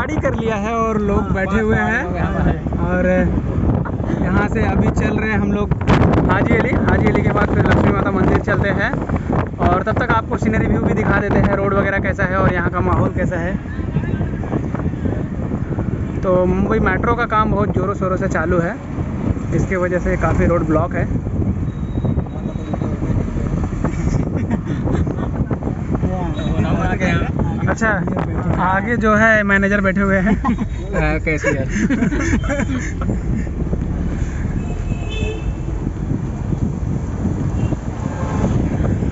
गाड़ी कर लिया है और लोग बैठे हुए हैं। और यहाँ से अभी चल रहे हैं हम लोग हाजी अली के बाद फिर लक्ष्मी माता मंदिर चलते हैं। और तब तक आपको सीनरी व्यू भी दिखा देते हैं, रोड वगैरह कैसा है और यहाँ का माहौल कैसा है। तो मुंबई मेट्रो का काम बहुत ज़ोरों शोरों से चालू है, इसके वजह से काफ़ी रोड ब्लॉक है। अच्छा, आगे जो है मैनेजर बैठे हुए हैं। कैसे यार